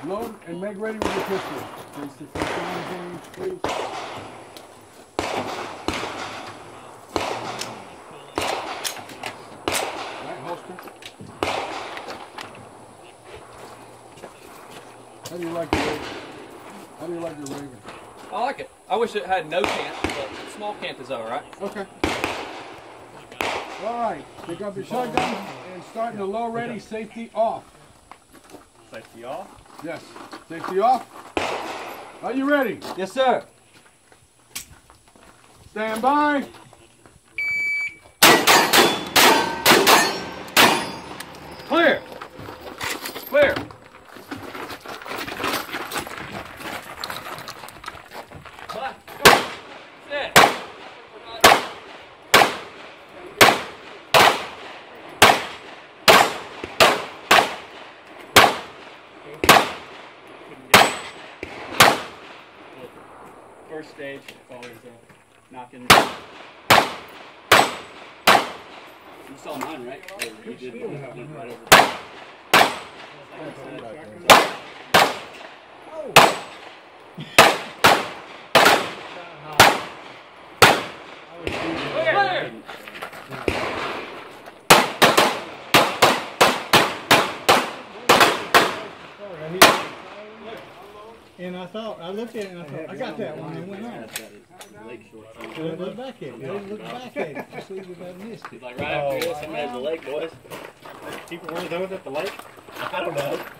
Load and make ready with your pistol. Face the front line, please. Right, holster. How do you like your Raven? I like it. I wish it had no cant, but small cant is alright. Okay. Alright, pick up your shotgun and start in the low ready, safety off. Safety off? Yes. Safety off. Are you ready? Yes, sir. Stand by. Clear. Clear. First stage, always knocking. You saw mine, right? You did. Right over. And I looked at it and I thought, I got that one and went on. I didn't look back at it. I didn't look back at it to see if I missed it. Like right after this, somebody has the lake, boys. People were those at the lake? I don't know.